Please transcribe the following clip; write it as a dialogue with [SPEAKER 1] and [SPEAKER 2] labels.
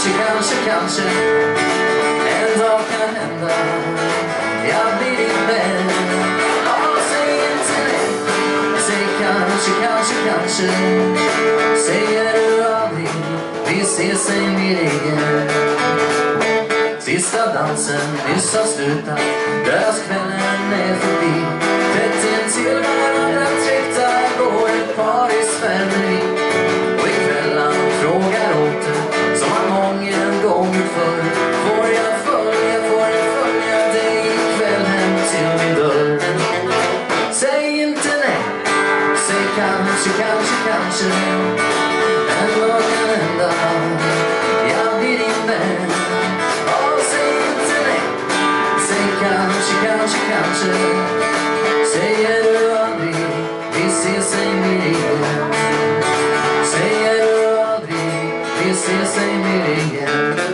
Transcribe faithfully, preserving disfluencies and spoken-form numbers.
[SPEAKER 1] kanske, kanske, kanske en dag kan hända. Jag blir din vän. Ja, säg inte nej. Säg kanske, kanske, kanske. Säger du aldrig, vi ses ej mer igen. Sista dansen nyss har slutat, dödskvällen är förbi. Tätt intill varandra tryckta går ett par i svämning. Och ikväll han frågar åter, som han mången gång förr. Får jag följa, får jag följa dig ikväll hem till min dörr? Säg inte nej, säg kanske, kanske, kanske en dag kan hända. Jag blir din vän. Kanske, kanske, kanske säger du aldrig, vi ses ej mer igen. Säger du aldrig, vi ses ej mer igen.